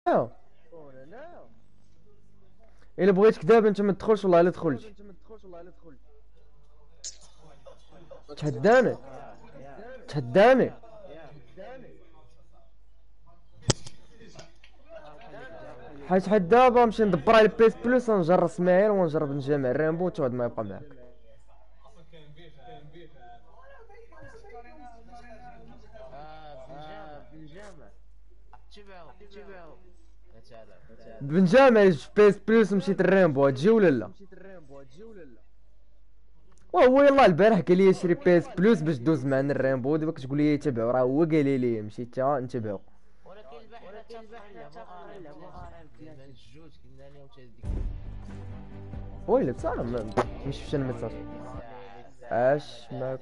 الا بغيتك دابا انت ما تدخلش والله الا دخلت. تهداني تهداني. حيت دابا نمشي ندبر على بيس بلس ونجرب اسماعيل ونجرب نجمع الريمبو وتعود ما يبقى معاك. بنجامع في بيس بلس مشيت الريمبو تجي ولا لا؟ وهو يلاه البارح قال لي شري بيس بلس باش دوز معنا الريمبو، دابا كتقول لي تبعو، راه هو قال لي مشيت تا نتبعو. ولكن البارح اتفقنا نلعبوا ار ام كلاسيك الجوج قلنا لهم تا ديك ويلي بصح مش فاش الميساج. اش ما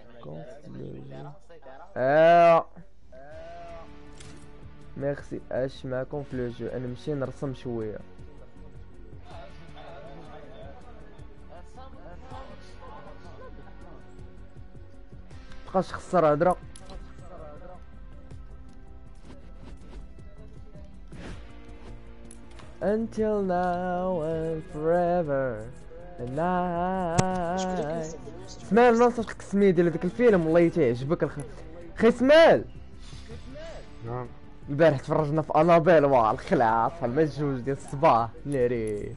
ميرسي. اش معكم في لو جو؟ انا نمشي نرسم شويه. مبقاش خسر هضره. until now and forever and I. اسماعيل ناصر لك السميه ديال هذاك الفيلم والله تعجبك خي اسماعيل. نعم. البارح تفرجنا في انابيل واه الخلعه صحاب ما جوج ديال الصباح ناري.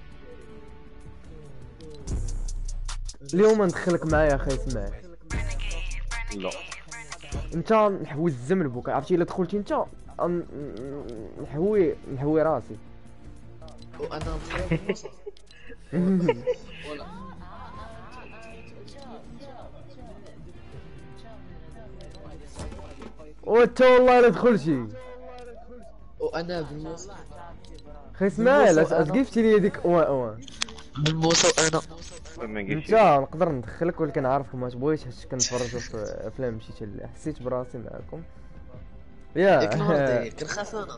اليوم ندخلك معايا اخي اسماعيل. لا انت نحوي الزمن بوك عرفتي الا دخلتي انت نحوي راسي. وانا ولا وانت والله لا دخلتي. وانا بالموسى خي اسماعيل اش قفتي لي هذيك بالموسى وانا انت نقدر ندخلك ولكن عارفك ما تبغيش حيت كنتفرجوا في افلام مشيت حسيت براسي معاكم ياك نهار كنخاف انا.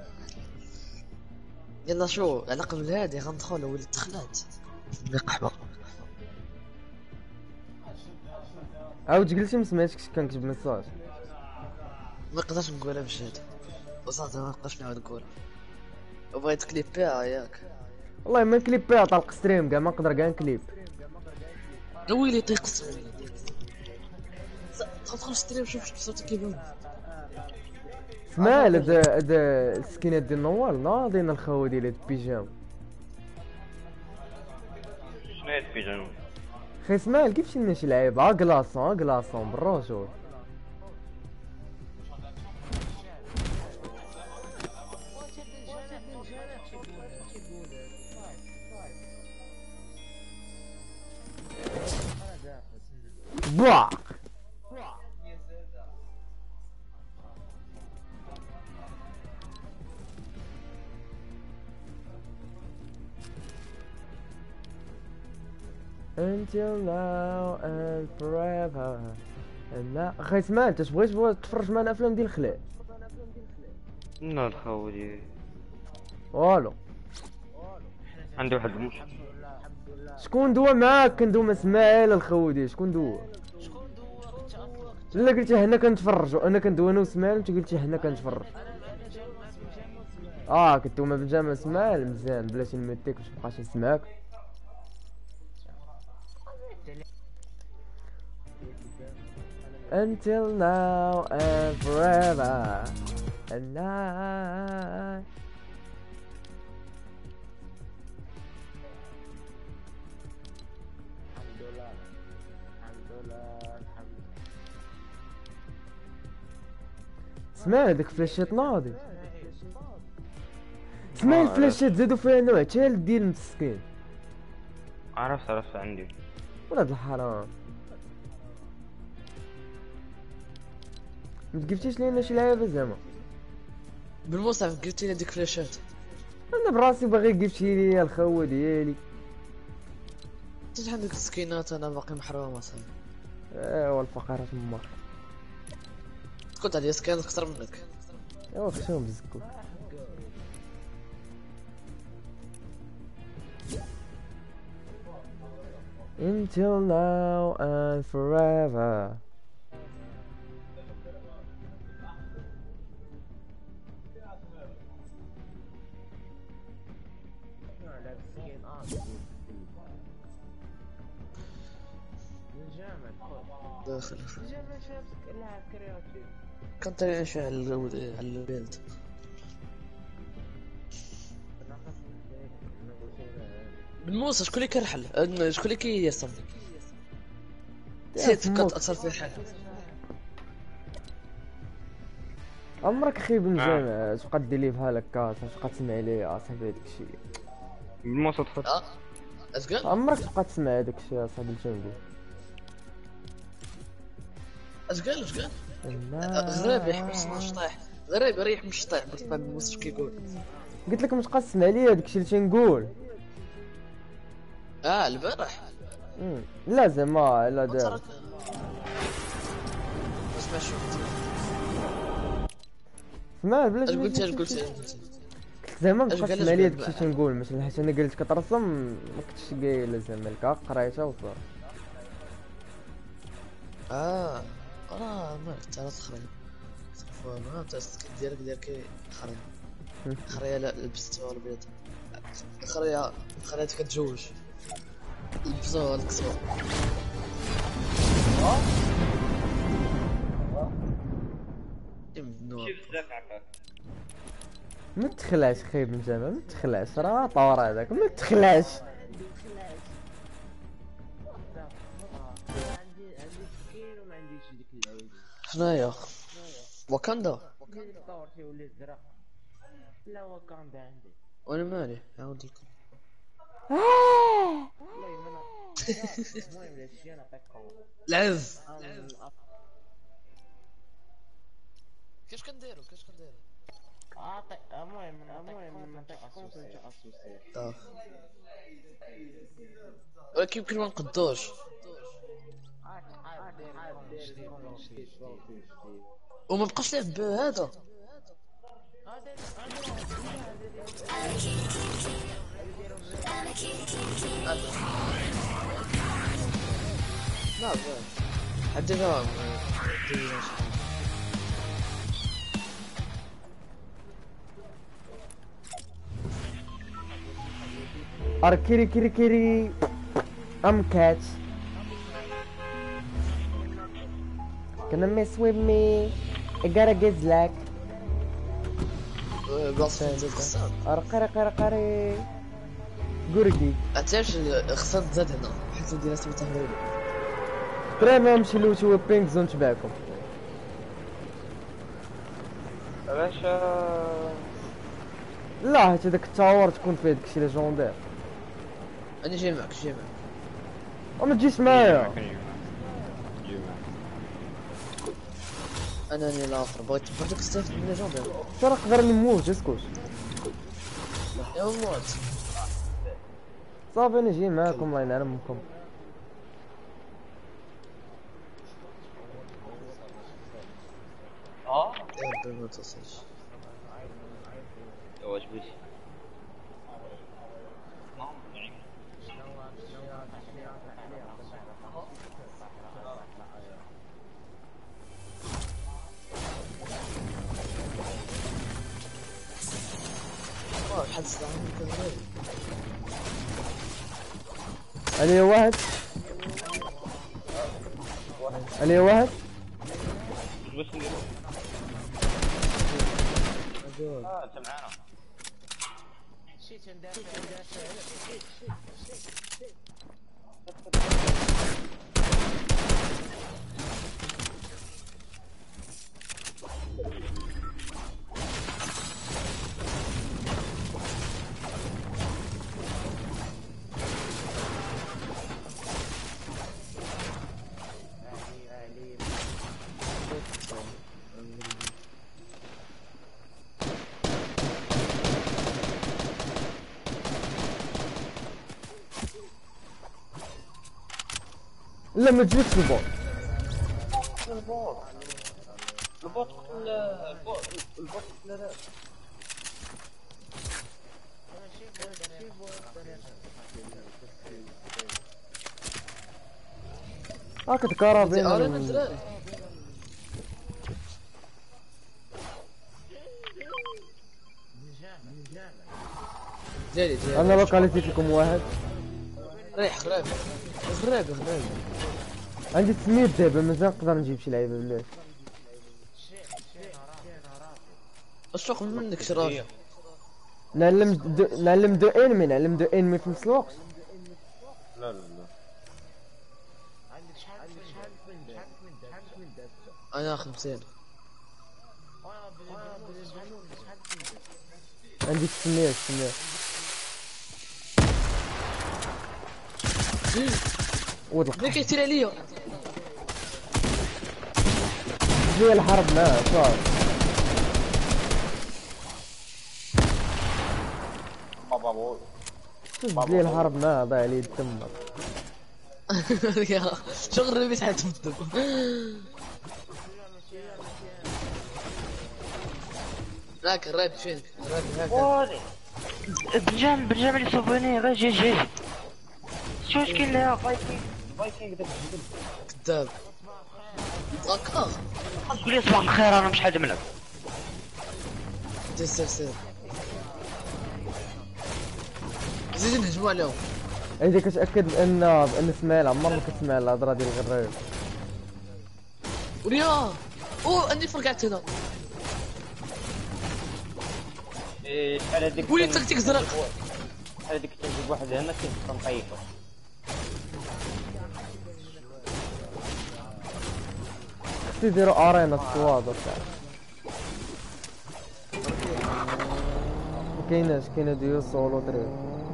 يلا شو على قبل هادي غندخل وليت دخلات القحبه. عاود جلسي ما سمعتكش كنكتب ميساج. ما نقدرش نقولها بجد وصافي ما نبقاش نعاود نقولها. بغيت كليبيها ياك والله ما كليبيها طلق ستريم كاع ما نقدر كاع نكليب. ويلي طيق ستريم تدخل ستريم شوف صوتك كيبان. اسماعيل هاد السكينات ديال نوال ناضين الخاوه ديال هاد البيجام. شنو هاد البيجام؟ خي اسماعيل كيفاش نمشي لعيب كلاصون بالرجل. باق until now and forever and now. اخي اسماعيل انت بغيت تفرج معنا افلام ديال الخليل؟ لا الخاوة ديالي والو عندي واحد المشكل. شكون دوا معاك؟ كندوي مع اسماعيل الخودي. شكون دوا؟ لا قلتي حنا كنتفرجوا. انا كندوي انا واسماعيل وانت قلتي حنا كنتفرج. كنتو ما بنجامع اسماعيل مزيان بلاتي نميتيك باش مبقاش نسمعك. until now and forever and I. اسمع هذيك فلاشات ناضي. اسمع الفلاشات زادوا فيها نوع تالت ديال المسكين. عرفت عندي. ولاد الحرام متقفتيش لينا شي لعيبه زعما بالمصحف قلتي لي ديك فلاشات. انا براسي باغي قفتي لي الخوه ديالي. انت عندك السكينات انا باقي محروم اصاحبي. والفقرات امك كنت عليا سكينات اكثر منك. ايوا خشوم بزكو. until now and forever. الجامع داخل الجامع شافك لاعب كرياتيف. كنت ايش على البيلد. بالموس شكون اللي كيرحل شكون اللي كيرسم نسيت كنت اثر في الحل. عمرك اخي بن جامع اش قد دير لي بحال هكا اش قد تسمع لي اصاحبي هذاك الشيء بالموسط خط. اش قال؟ عمرك تبقى تسمع هذاك الشيء اصاحبي اللي تنقول اش قال؟ لا. غريب يحبس مشطيح، غريب يريح مشطيح قلت ما الموس كيقول. قلت لك مش قاد تسمع لي هذاك الشيء اللي تنقول. البارح لا زعما لا دابا بس ما شفت. اسمع بلاش اش قلت قلت زعما مش اش قاد قال تسمع لي هذاك لك الشيء تنقول مثلا حيت انا قلت كترسم ما كنتش قايل زعما لك قريتها وصافي. ما كنت على تخرج فوالا انت ديالك كي خرج خريه لا لبستها ولا بيض خريه كتجوج لبسوها ولا كسوها. ما تخلاش خايب من جامع ما تخلاش راه طور هذاك ما تخلاش. عندي سكين وما عنديش ديك اللعيبه. شناهي واكاندا؟ طور فيه ولي زرق. لا واكاندا عندي. وانا مالي عاود لكم. والله ما المهم الاشياء نعطيكم. العز كاش كنديرو المهم نعطيكم تخصصي. ولكن يمكن ما نقدوش وما بقاش لعب بهذا. لا عندنا Arkiri kiri kiri. I'm cat. Gonna mess with me. I gotta get slack. قرقري قرقي. عرفتيش خصها تزاد هنا حيت ندير اسمي تهريب. ترى ما نمشي لو بينك زون تبعكم. علاش لا حيت هذاك التاور تكون فيه داكشي ليجوندير. انا جاي معك وما تجيش معايا. انا الاخر بغيت نستافد من الجوندير. ترى نقدر نموت اسكت. يا موت صافي انا جاي معاكم الله ينعمكم. يا ما تصلش واش بغيتي حدث عنك غير عليه واحد عليه واحد. باش نديرو انت معانا شيت ندافع لا ما تجيش البوط. البوط لا هاك تكرابين. انا الدراري ديالي انا لوكاليزيت لكم واحد. ريح غراب غراب. عندي سمير دابا مازال نقدر نجيب شي لعيبه بلاش. السوق منك شراف. نعلم دو انمي في نفس الوقت. لا عندك شحال من داب انا 50. عندي سمير ولد بدا كيتير عليا. هي الحرب معاه صافي. بابا لي الحرب معاه ضايع لي الدم. شغل ربيت حياة الدب. راك الراب فين؟ الراب هاك. وادي بنجام اللي صوبوني غير جي شو مشكل لها فايكينغ داك الجبل كذاب. هكا تقول لي صباح الخير انا مش حاجه منك. سير زيد نهجموا عليهم. اذا كتاكد بان اسماعيل عمر ما كتسمع الهضره ديال الغريب. وريا عندي فرقعت هنا. شحال هذيك ولي تكتيك زرق. هذيك تنجيب واحد هنا كنطيفو. خصو يديروا ارينا سكواد وصافي. مكايناش كاينه ديو سولو دريب.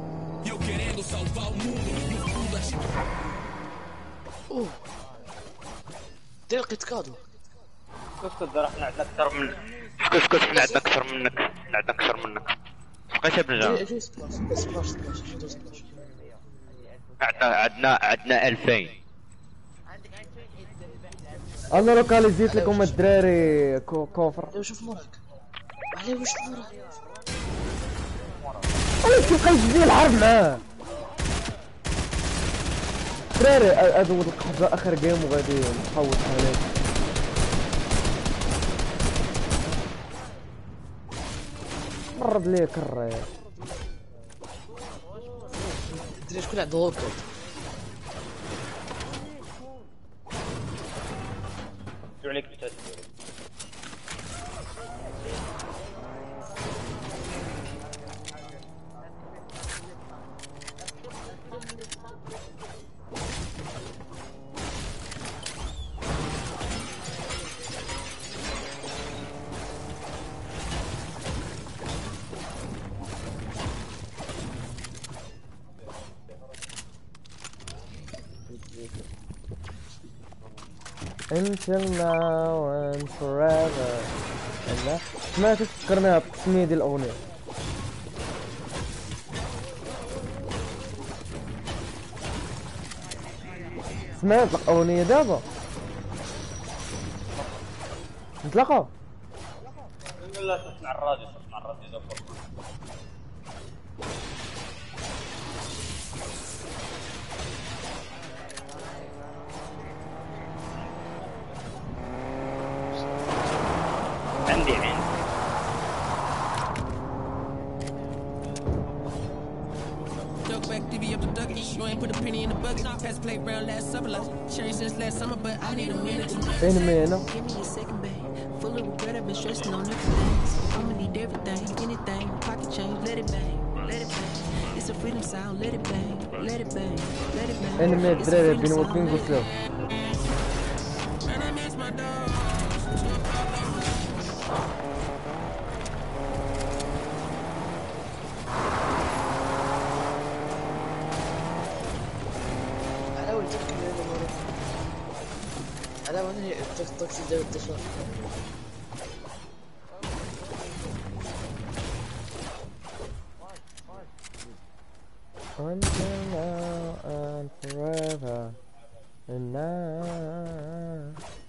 دير لقيت كادو. اسكت حنا عندنا اكثر من اسكت حنا عندنا اكثر منك بقيت بنجا. عندنا 2000. انا لوكاليزيت لكم الدراري كوفر. شوف موراك عليه واش موراك. كيف يجي لي الحرب معاه دراري. هذا هو القفزه اخر جيم وغادي نحوس عليه. مرض ليه كره يا تدري شكون عنده هوكر. شو عليك بتاعتك until now and forever. لا ما تفكرناها بتسمية ديال الأغنية. سمعت الأغنية دابا نتلاقاو. لا تسمع الراديو دابا. عندي Duck back, divvy up the ducky. You ain't put a penny in the bucket. Pass play round last summer, like changed since last summer, but I need a minute to انمي هنا. give me a second bag. Full of regret, I've been stressing on everything. I'ma need everything, anything. Pocket change, let it bang, let it bang. It's a freedom sound, let it bang, let it bang, let it bang. انمي It's a الدراري freedom بين sound, وكين let it قلت له And I miss my dog. على ولد على ولد التاكسي ديال الدشار. until now and forever and now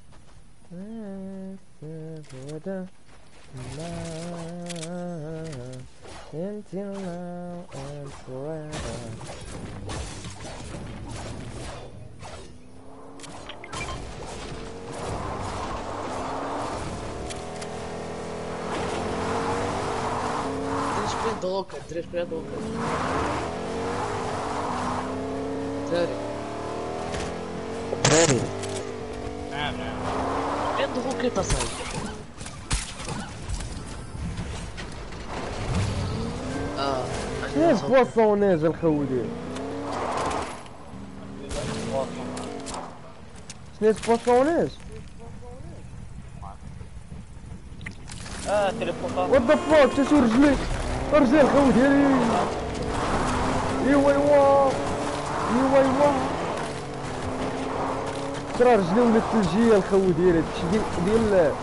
until now and forever. ليش بين عنده روكيت دري شكون عنده روكيت دراري نعم شكون عنده روكيت اصاحبي شنو بواسونيج الخودي شنو بواسونيج تليفون وات ذا فاك تشو رجلي رجلي الخود ديالي ايوا ترى رجلي ولات ثلجيه الخود ديالي هادشي ديال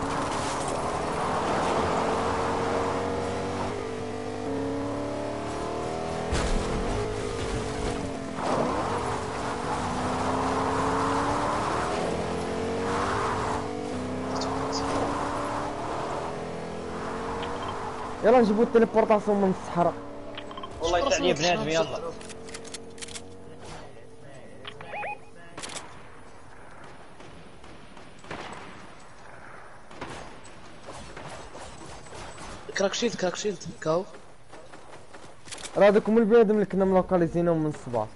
يلا نجيبو التليبورطاسيون من الصحراء والله يطلع لي بنادم يلا كراك شيلد كاو راه هذوك هما البنادم اللي كنا ملوكاليزينهم من الصباح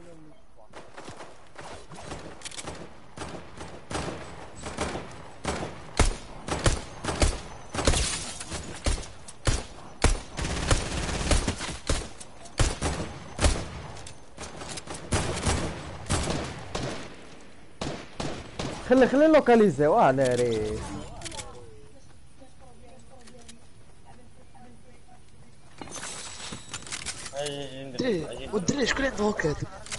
خلي لوكاليزيو ناري والدري شكون عنده روكيت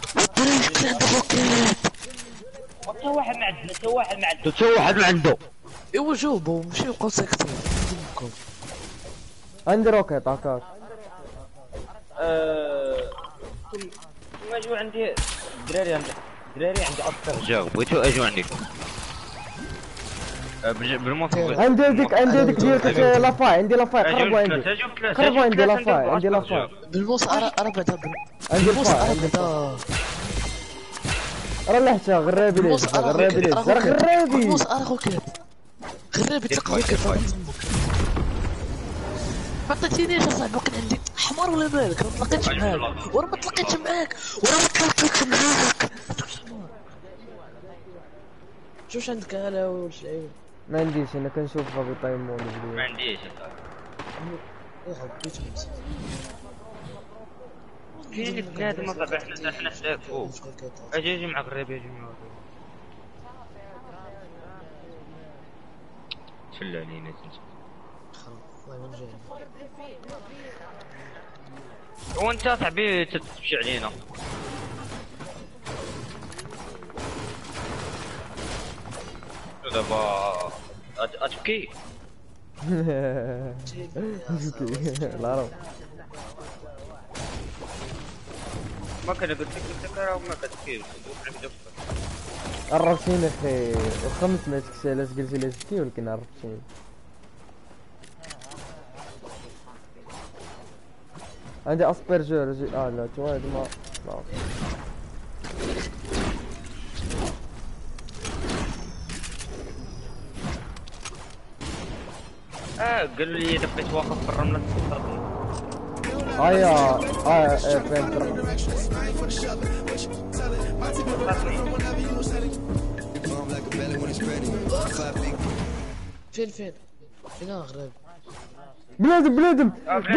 حتى واحد ما عنده ايوا جاوبوا ماشي يبقاو ساكتين عندي روكيت هكاك ثم اجوا عندي دراري عندي اكثر جاوب بغيتو اجوا عندي بالموطور عندي هذيك ديال لافاي عندي لافاي قربوا عندي لافاي بالموس انا بعدا عندي بالموس لافاي انا بعدا راه لحتها غرابي ليش غرابي بالموس انا روكيت غرابي تلقى روكيت ما عطيتينيش اصاحبي كان عندي حمار ولا مالك ما تلاقيتش معاك شوف عندك هلا وش العيب ما عنديش انا كنشوف غادي طايمون ما عنديش يا حبي تمس كاين بنادم اصاحبي حنا حداك فوق اجي معك الربي اجي معك تفل علينا والله وين جاي وانت صاحبي تمشي علينا دابا اتبكي لا راه ما كان قلت لك راه ما كتبكيش عرفتيني اخي واخا ما سمعتكش علاش قلتي لي شتي ولكن عرفتيني عندي اسبرجور لا تو هاد ما قالوا لي اذا بقيت واقف في الرمله تخسر فهمت فين غراب بلادم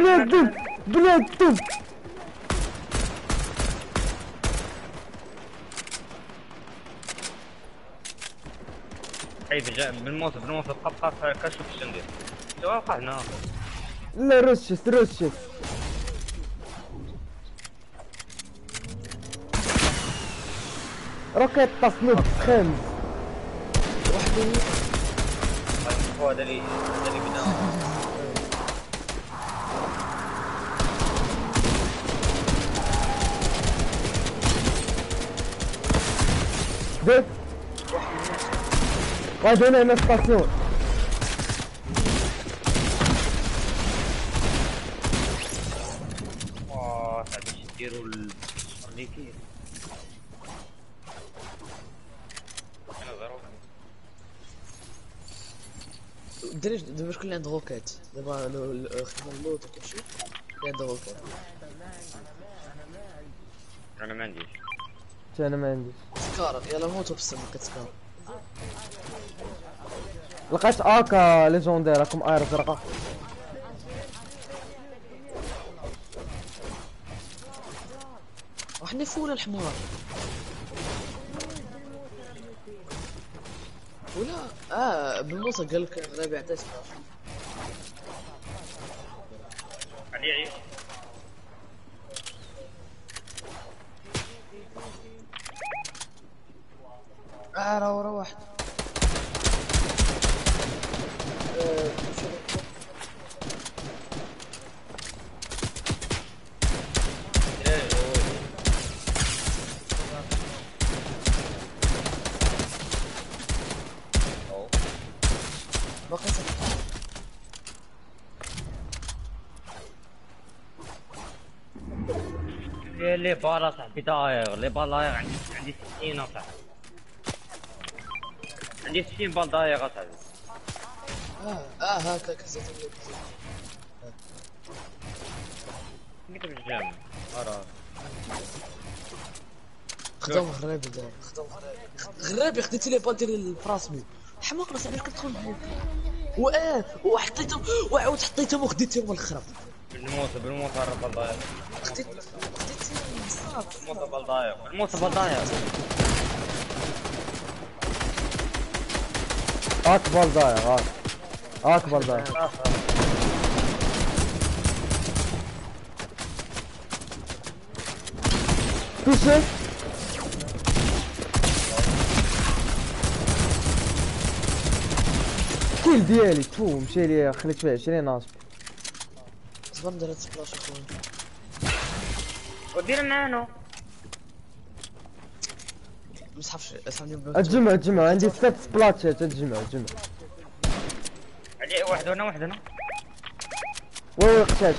حيد جا بالموت بقى كنشوف اش ندير واقع هنا لا رشت روكيت تصنيف خامس هذا اللي بدا ديك غادي هنا ستاسيون صاحبي ديروا الريكي دريش دابا شكون اللي عنده روكيت دابا خدنا اللوت وكلشي يا دوك انا ما عنديش. حتى انا ما عنديش. سكار يلا موتو بالسما كتسكار. لقيت اكا ليجوندير راكم اير زرقاء. وحنا فول الحمار ولا بالموسى قال لك غريب يعطيك علي راه ورا واحد باقي لي بالا صاحبي داير لي بال داير عندي 60 صاحبي عندي 60 بال داير صاحبي هاكا كزيت كيف بالجامع راه خدام غرابي دار خدام غرابي خديتي لي بال ديال الفراسمي حماق راه علاش كتدخل معايا وحطيتهم وعاود حطيتهم وخديتهم من الخرب بالموت راه بال داير خديت صافي الموت بال داير الموت بال داير اكبر ضايع اكبر ضايع. توشي كيل ديالي تو مشى لي خليت فيه 20 ناصب. صبر ندير سبلاش اخويا ودير معانو مسحفش اسمعني تجمع عندي 6 سبلاتشات تجمع علي واحد هنا وي قشاش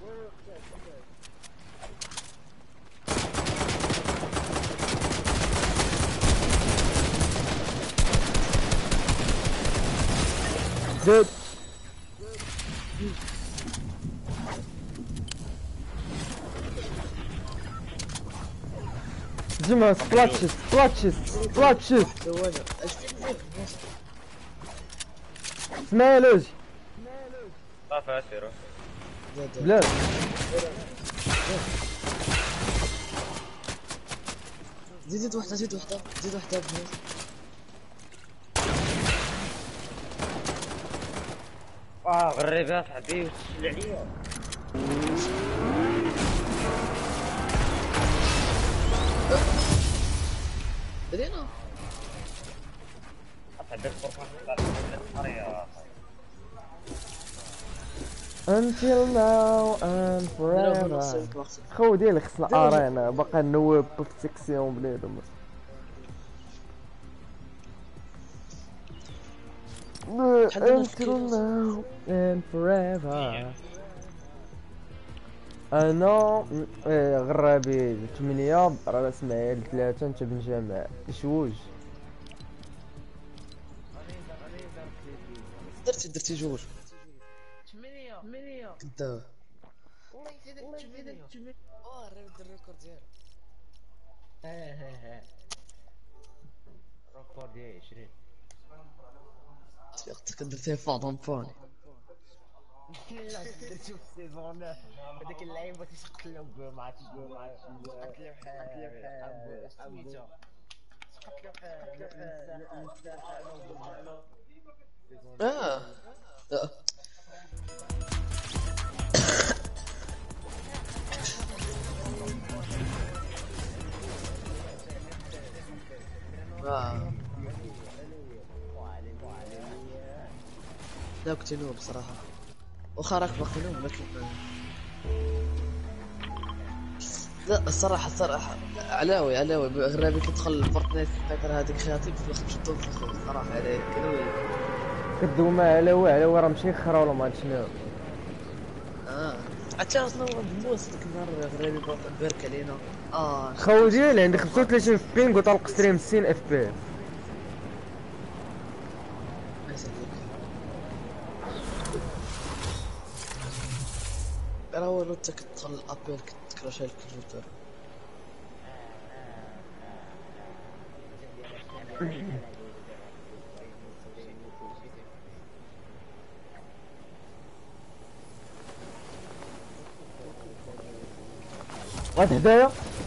زيد جمع سبلاتشز اسمها لوجي صافي اسيرو بلاد زيد واحدة غريب يا صاحبي وتسل عليا بدينا صاحبي الفرصة يا until now and forever. خو ديالي خصنا ارينا باقا نوب في السكسيون بنادم. until now and forever. انا غرابي 8 راه اسماعيل 3 انت بن جمال شوج درتي جوج 8 كذاب والله يزيدك 8 راه دير الريكورد ديالو ريكورد ديال 20 تفيقتك درتيه فاضون بوني لا درتو في السيزون هذاك اللعيبه تيقتلوا ما عرفتش قتلوا سميتو لا كنت نوب بصراحة واخا راك باقي نوب لكن لا الصراحة علاوي غرابي كتدخل فورتنايت في الفترة هذيك خاطيب في الاخر شدو في الخوف صراحة عليك كدوما علاوي راه ماشي خرا ولا ما عرفت شنو. عرفتي شنو هو الموس ديك النهار غرابي بارك علينا خو ديالي عندي 35 في بينغ وطلق ستريم 60 اف بي. راه والو انت كتدخل الابيل كتكراشي الكمبيوتر. واحد هدايا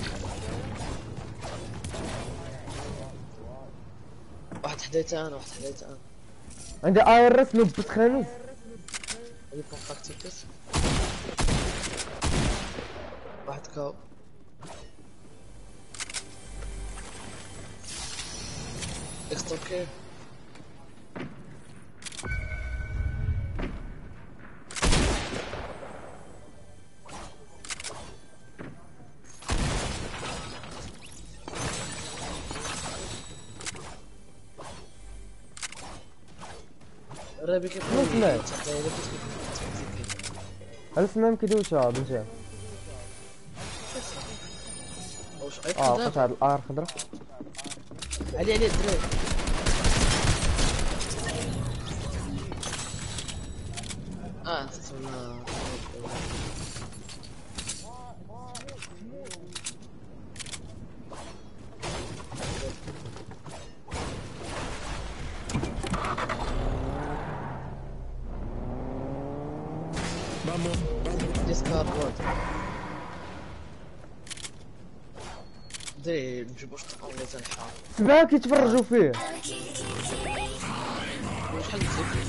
واحد حدايته انا، واحد حدايته انا. عندي ايرس نبت خامس. هذه كونتاكتيكس. واحد كاو. اكستوكي. رابي كيف نسمع. هل سمعهم كيدوشها بنجام؟ واش لقيت هاد الار خضرا. علي الدراري. انت تسمى ديسكارد وورد. دري نجيبو شطون ولا تنحار. سبعة كيتفرجوا فيه. شحال تزيد؟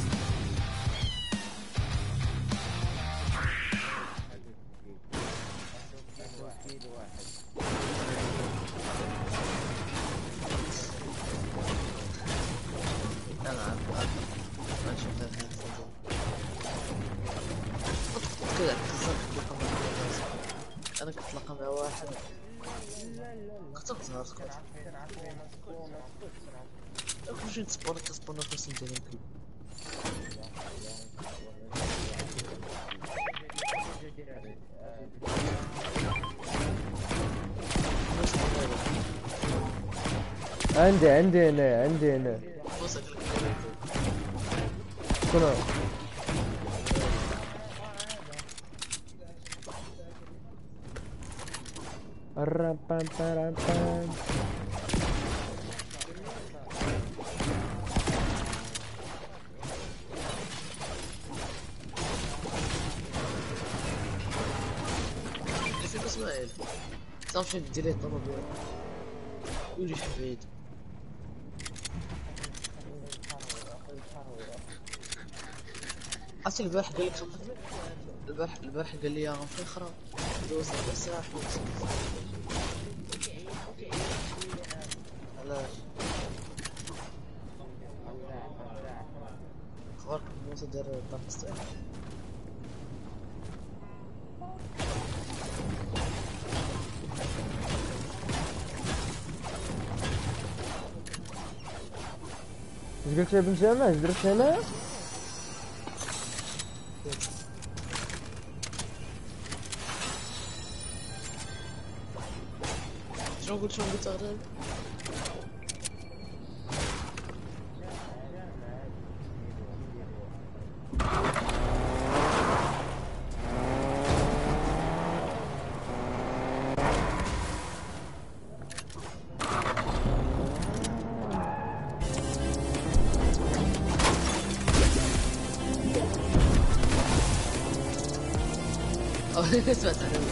انا كنتلاقى مع واحد اخترت نهار سكوت كلشي نتسبونا كنسبونا في سنتين يمكن. عندي هنا شنو؟ الربام بربام. فيك اسماعيل صافي ديري الطوموبيل ولي حفيد. عرفتي البارح قال لك البارح قال لي غنمشي نخرا دوز ربع ساعة حوت. علاش؟ اخبارك موسى دار طاق ستايل. اش قلت يا بن جامع؟ اش درت هنا؟ شنو قلت غير سمعت عليه.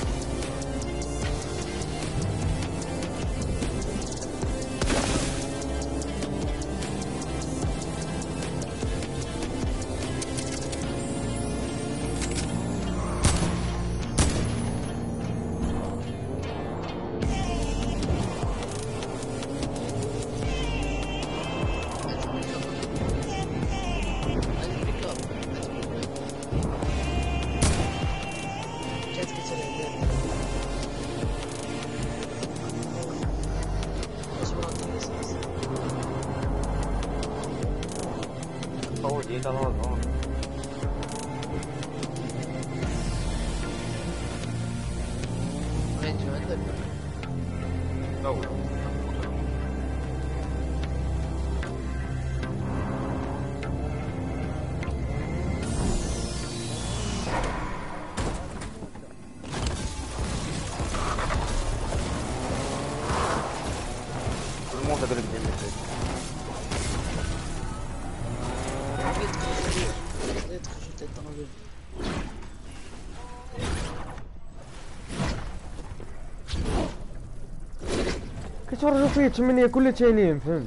هذول الجنة. ريتك شفت الطنابير. كيتفرجوا فيه 8 كل تانيين فهمت.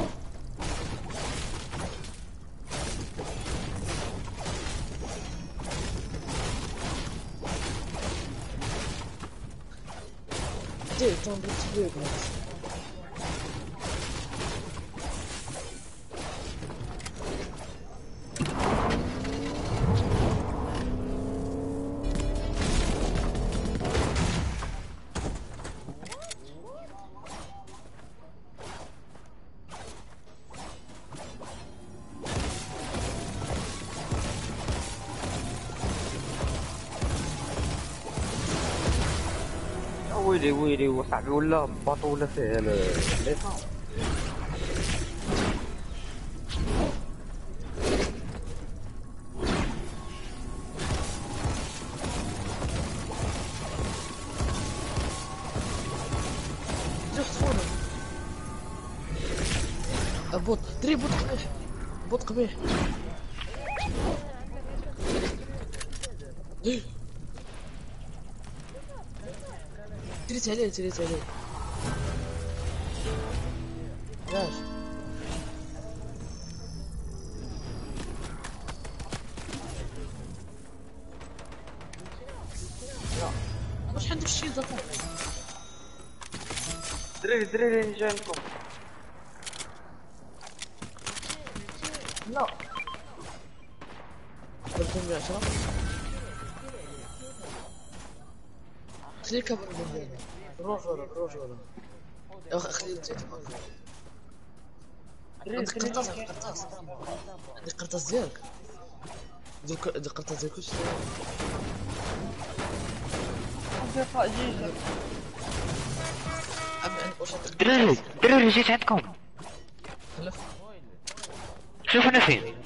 دير الطنابير كبير. ويلي وصاحبي ولا باطو ولا فيه ليسانس. بوت دري بوت قبيح. بوت قبيح. تريت عليه تريت عليه. علاش؟ لا واش عندك شي زعما؟ دراري جاي لكم. لا درتهم ب 10. خلي الكابل من هنا. روج ولا يا اخي خليه يتفق. عندك قرطاس عندك قرطاس ديالك. ديك القرطاس ديالك واش دراري جيت عندكم. خلف شوف انا فين.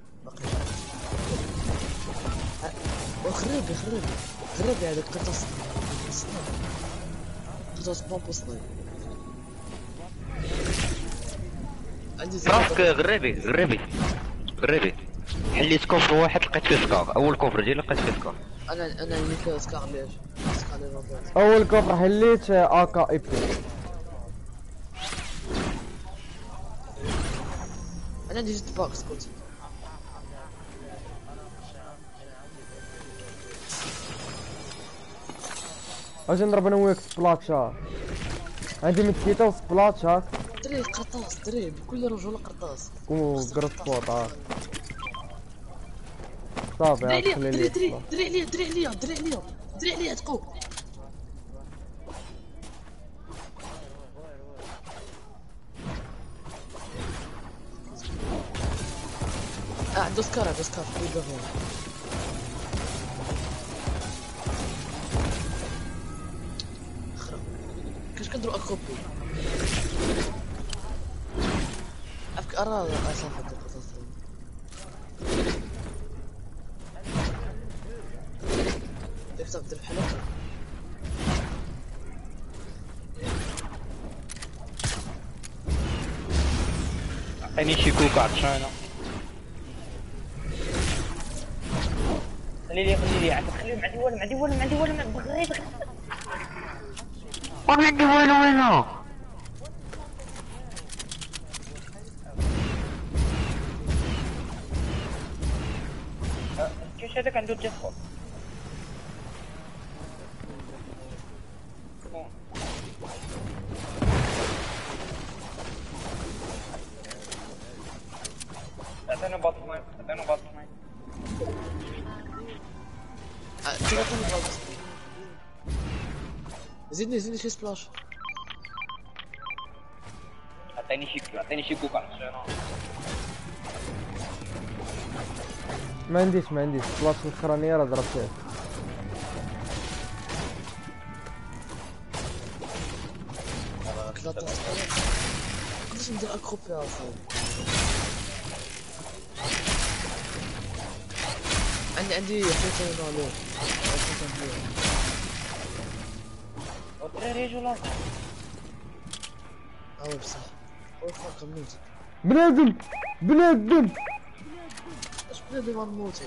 وخرب هذاك القرطاس. قرطاس بومبو صغير. عندي راسك غريبي حليت كفر واحد لقيت فيه سكار. اول كفر ديالي لقيت فيه سكار. انا اللي سكار ليش سكار لي روبوت. اول كفر حليت اكا اي بي. انا عندي جيت باكس كنت اجي نضرب انا وياك سبلاتشا. عندي متكيته وسبلاتشا دري قرطاس دري بكل رجل قرطاس وقرط فوط. صافي دري خلي لي دري عليا تقو. عنده سكار يقدر كاش كنديرو اكوبي افك ارى صافي هاد القصص. ديك دير بحال هكا. عطيني شي كوكا عطشانه. خلي لي عاد خليهم. ما عندي والو بغيت ما عندي والو انا. كيفاش هذاك عنده الجفر؟ عطينا باطمان زيدني شي سبلاش. عطيني شي كوكا عطشانه. ما عنديش سبلاتش الاخرانيه راه ضربتها. قداش ندير اكروبي اصاحبي. عندي حيتين عليه. الدراري يجوا لاصق. بصح وفاق نموت. بنادم بنادم اش بنادم غنموت؟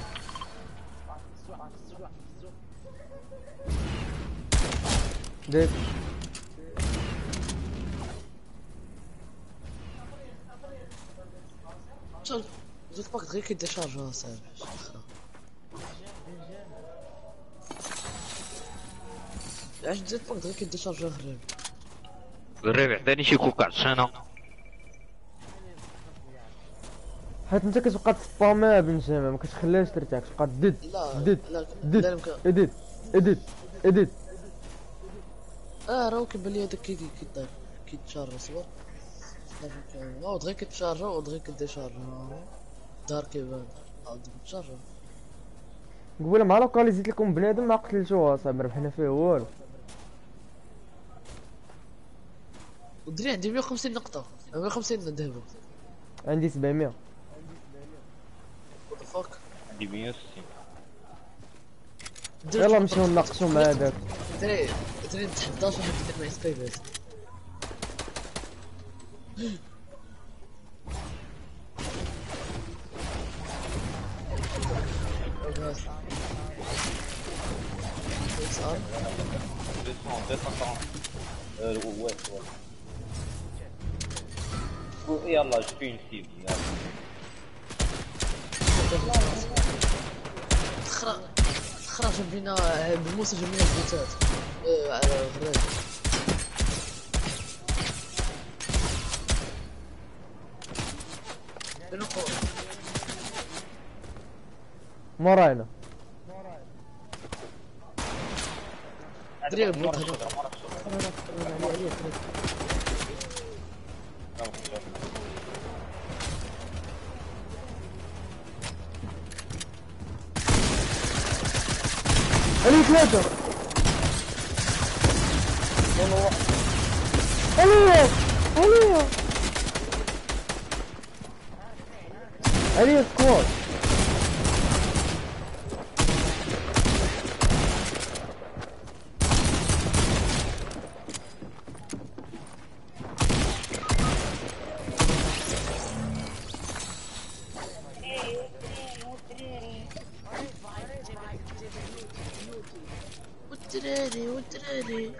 ديك شوف زيت باك غير كيديشارجا صاحبي. علاش زيت باك غير كيديشارجا غريب. قريب عطيني شي كوكا عطشانة. حيت انت كتبقى تسبامي بنجامع ما كتخليهاش ترتاح كتبقى دد لا دد لا دد لا يمكن. اديت اديت اديت راه كيبان لي هذاك كيدار كيتشارجا صبر. لا دغيا كيتشارجا ودغيا كيديشارجا دار كيبان عاود كيتشارجا. قبيله مع لوكالي زيت لكم بنادم ما قتلتوه اصاحبي ربحنا فيه والو. ودري عندي 150 نقطة 150 ذهب. عندي 700 وات فاك. عندي 160. يلا نمشيو نناقشو مع هذاك. دري نتحداش واحد يدير معايا سكايبات. يلا شفين سيب خرج بينا بموسى جميع البوتات على غريب. موراينا دري البوت هذا علي ثلاثة علي علي علي سكواد والدراري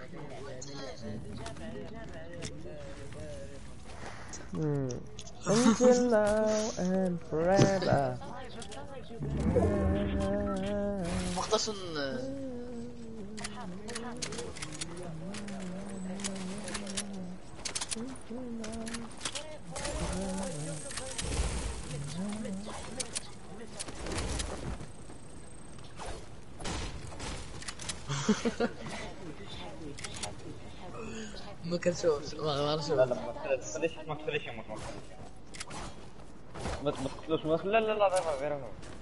Until now and forever. مقدرش ما كنشوفش ما نشوف. لا ما تخليش ما تقتلوش لا غير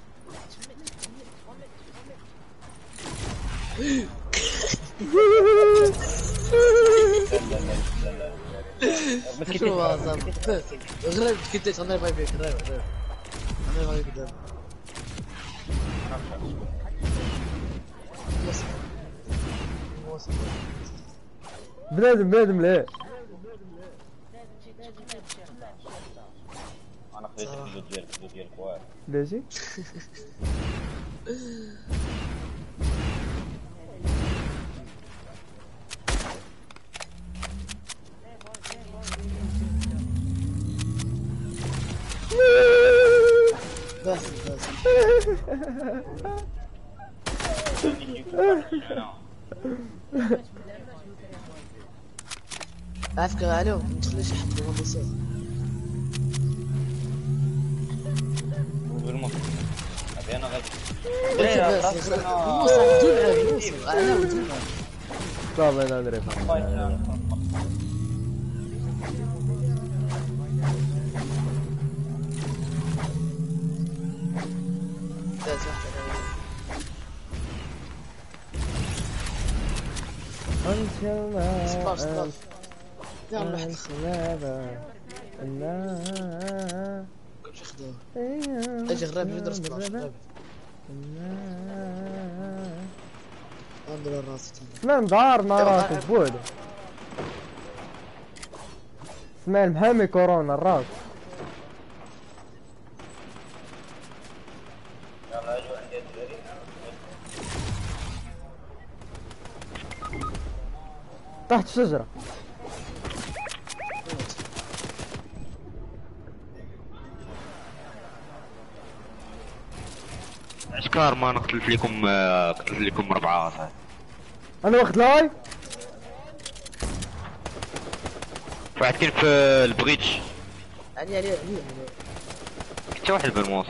شو هذا غريب كنت انا باي بيك غريب انا باي بيك بنادم ليه انا خليت الفيديو ديالك واعر ماشي بس عافاك علو ما تخليش حد ما بيصير بالمص ابي انا غير صافي انا ندري Until now and forever. كلشي خدام اجي غراب ندير 16 غراب ندير راسي سنان دار نارات بوحدو اسماعيل محامي كورونا الراس. تحت الشجرة. عسكر ما نقتل لكم قتلت لكم 4 صاحبي. انا واخد لاي. واحد كاين في البريدج. علي حتى واحد بالموس.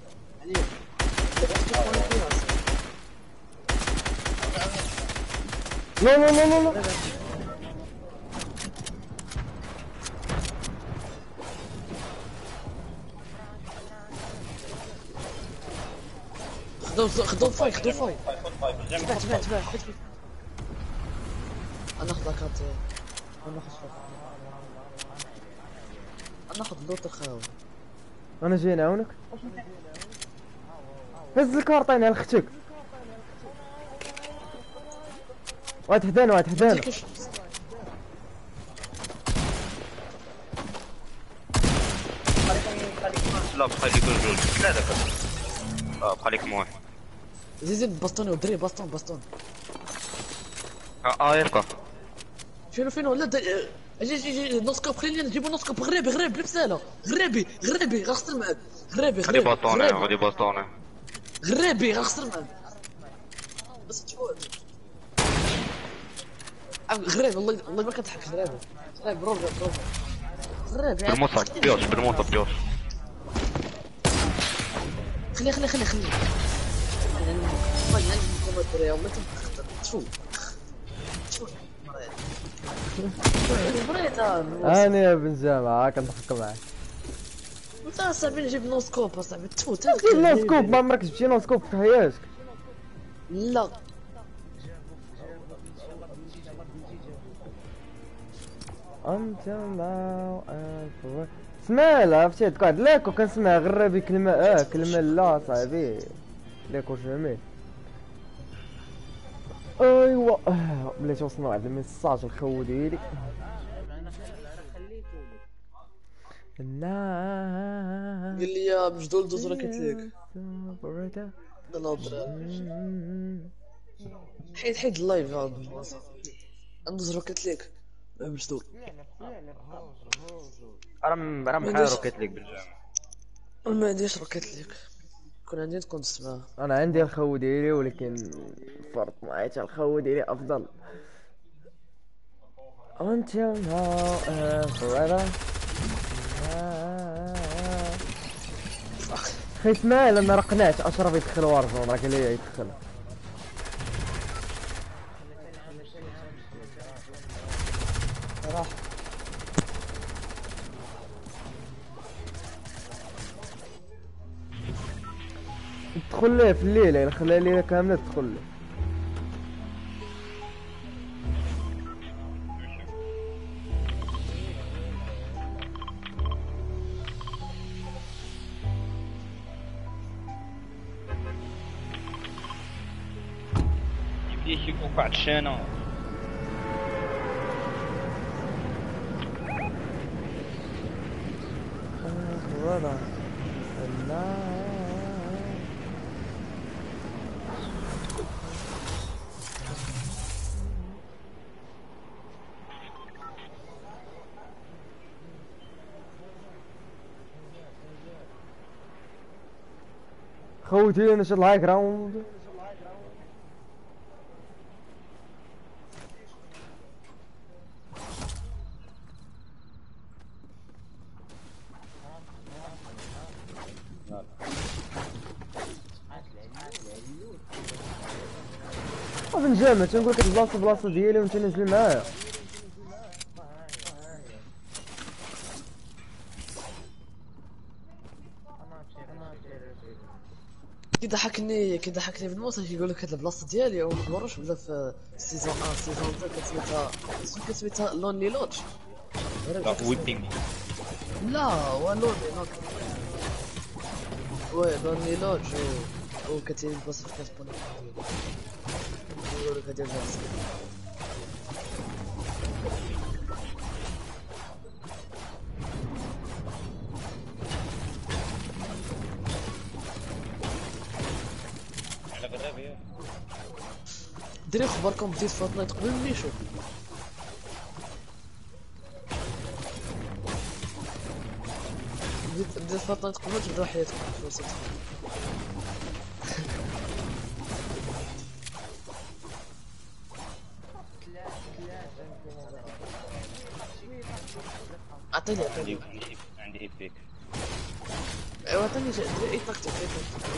لا لا لا لا لا. خدو فاي تبع انا ناخذ لاكارت. انا ناخذ اللوت الخاوي. انا جاي نعاونك. هز الكارطين على اختك. واحد حدانا واحد حدانا. لا بقى لي جوج 3 بقى لكم واحد. زيد باستوني ودري باستون. يبقى فين ولا جي نوسكوب. خلينا نجيبو نوسكوب. غريبي بلا بساله. غريبي غخسر معاك. غريبي غادي باطوني غريبي غخسر معاك. بس تفوت غريب. والله ما كنضحك. غريب بروفا غريب بالموطة بيوش خلي والله تفوت انا يا بن جامعة كنضحك معاك. انت صاحبي نجيب نوسكوب اصاحبي تفوت. جيب نوسكوب. ما عمرك جبتي نوسكوب في حياتك. لا انت ما سمال عرفتي تقعد لاكو كنسمع غرابي كلمة كلمة لا صاحبي لاكو جميل. ايوا بلاتي وصلنا لواحد الميساج الخو ديالي. قال لي يا مجدول دوز راه كتليك. حيد اللايف هذا ندوز روكيت ليك مجدول. راه محال روكيت ليك بالجامع. ما عنديش روكيت ليك. كون عندي تكون تسمع. انا عندي الخو ديالي ولكن فرط معايا حتى الخو ديالي افضل. until now and forever. خي اسماعيل انا راه قنعت اشرف يدخل وارزون. راه قال لي يدخل. راح تدخل ليه في الليله يعني خليها الليله كامله تدخل ليه. يبدا شي وقع الشانه. والله لا خوتي نشط الهاي جراوند. بنجامع تنقول لك البلاصه ديالي وانت نازل معايا. كيضحكني بالموسى كيقول لك هاد البلاصه ديالي وما كنورش بلا في سيزون 1 سيزون 2 كتسميتها لونلي لودج. لا ويبينغ. لا هو لونلي لودج. وي لونلي لودج وكتين البلاصه في كتبون يقول لك هادي البلاصه. صافي. دري خبركم بديت فورتنايت قبل ميشو. بديت فورتنايت قبل تبداو حياتكم في وسط. عطيني عندي ايبيك. ايوا عطيني اي تاكتيك اي تاكتيك.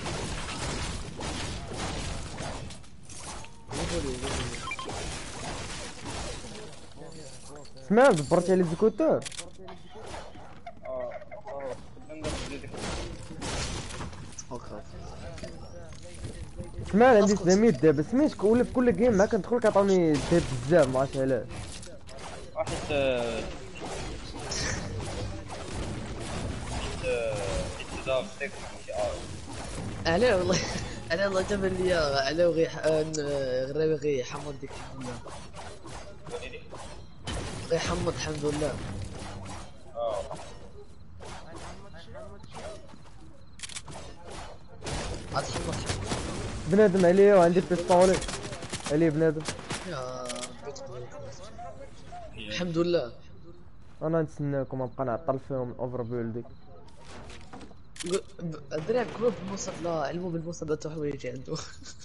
سمع دبرتي على الزيكوتور. سمع عندي 700 دابا سميتك ولا في كل جيم ما كندخل كيعطوني داب بزاف ما عرفتش علاش. واحد علاه والله علاه والله تبان ليا علاه غير غير حمض ديك الحمد لله. غير حمض الحمد لله. عاد حمض بنادم عليا وعندي بيستولي عليه بنادم. يا ربي تقبل الحمد لله. انا نتسناكم نبقى نعطل فيهم اوفر بيلدينغ. الدراري كلوا بالمصر لا علموا بالمصر لا حوايج عنده.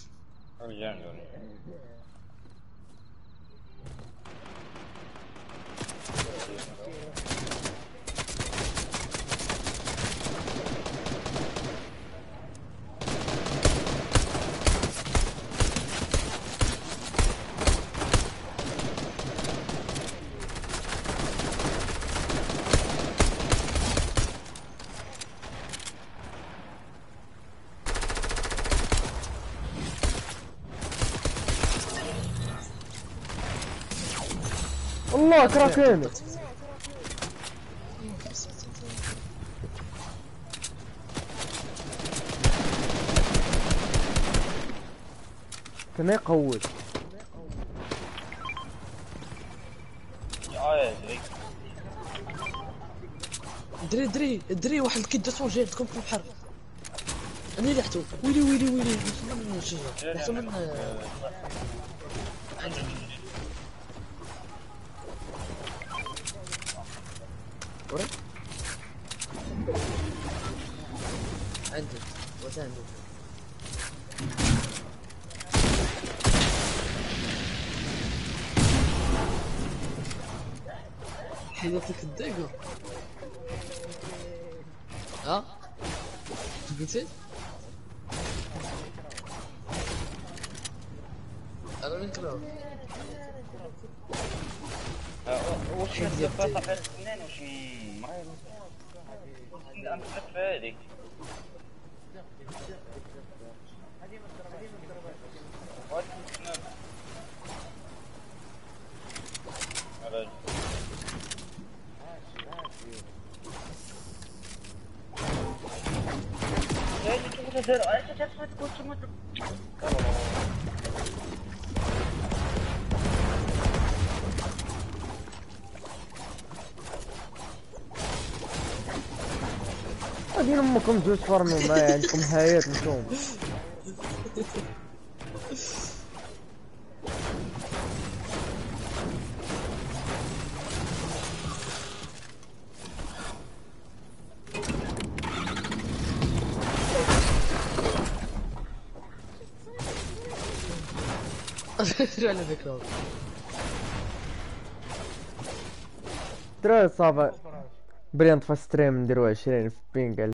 الله كراكين. كان يقود. دري واحد الكدة جاي عندكم في البحر. انا لحتو ويلي من الشجر لحتو من ورا عندك وثاني حيدت لك الدقة. ها قلتي انا من كلام واش الزفاطة غير اثنين واش ما نتلف هذيك دين امكم جوج فرموا ما عندكم حياة نتوما. على فكرة ترى صافي بريان طفى ستريم نديرو 20 في بينغ.